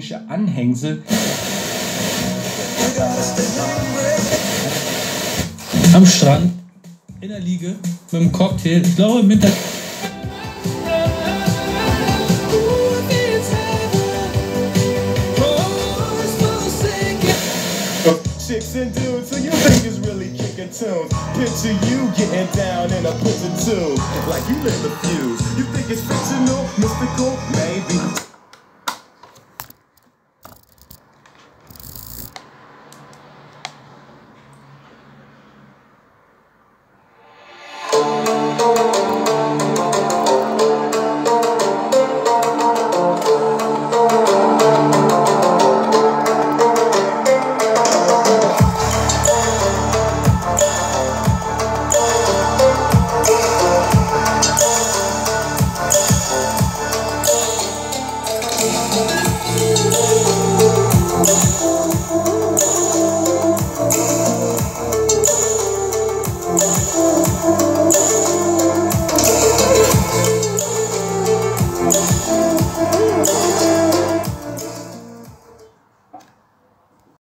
irgendwelche Anhängsel. Am Strand, in der Liege, mit einem Cocktail, ich glaube im Winter. Chicks and dudes, so you think is really kicking tunes. Picture you getting down in a prison tune, like you lit the fuse. You think it's fictional, mystical, maybe.